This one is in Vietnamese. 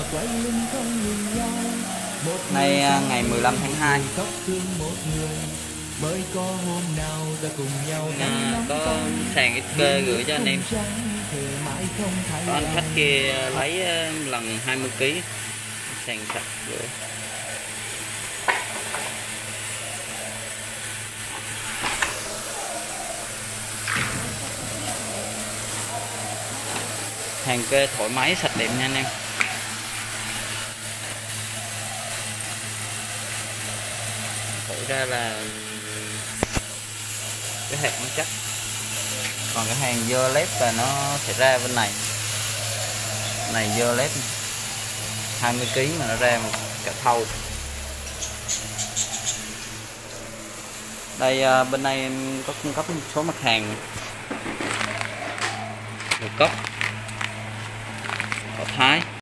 Nay ngày 15 tháng 2. Có sàn ít kê gửi cho anh em. Có anh khách kia lấy lần 20 kg sàn sạch gửi. Hàng kê thoải mái sạch đẹp nha anh em. Thổi ra là cái hạt nó chắc. Còn cái hàng dơ lép là nó sẽ ra bên này. Này dơ lép 20 kg mà nó ra một cả thau. Đây bên đây em có cung cấp một số mặt hàng Một cốc. Có Thái.